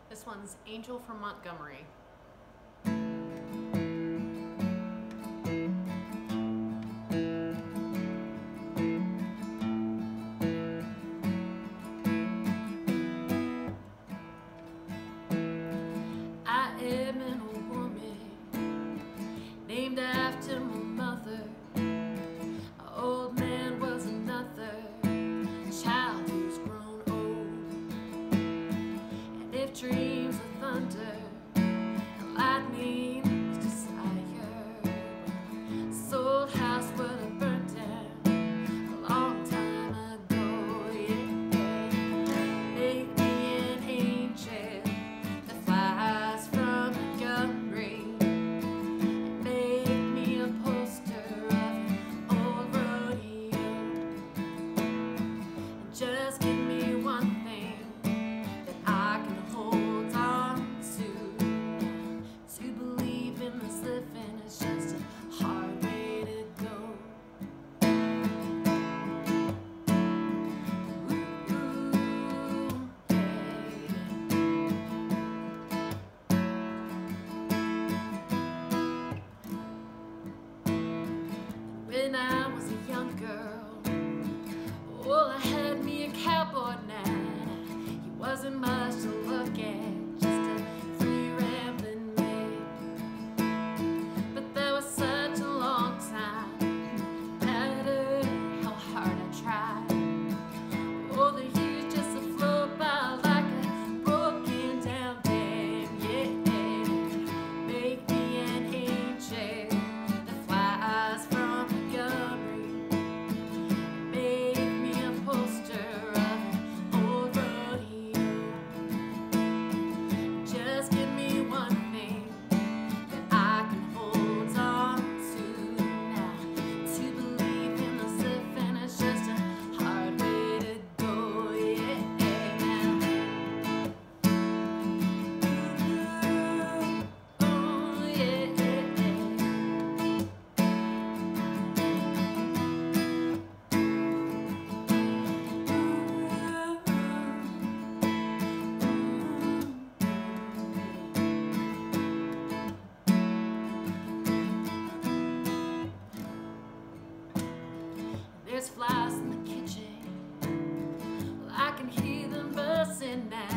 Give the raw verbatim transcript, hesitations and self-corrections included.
This one's Angel from Montgomery. I am an old woman named after my mother. An old man was another child who's grown old. And if dreams are thunder and lightning is desire, this old house would have burned down a long time ago. Yeah, make me an angel that flies from Montgomery. Make me a poster of an old rodeo. And just give me one thing that I can hold on to. To believe in this living is just a hard way to go. Ooh, yeah. When I was a young girl, well, I had me a cowboy now. He wasn't much to look at, just a free rambling man. But that was such a long time, no matter how hard I tried. Oh, the years just a flow by like a broken down dam. Yeah, make me an angel that flies from Montgomery. Make me a poster of an old rodeo. Just give me one thing that I can hold on to now. To believe in this living is just a hard way to go. Yeah, now. Ooh, oh, yeah, there's flies in the kitchen. Well, I can hear them buzzing now.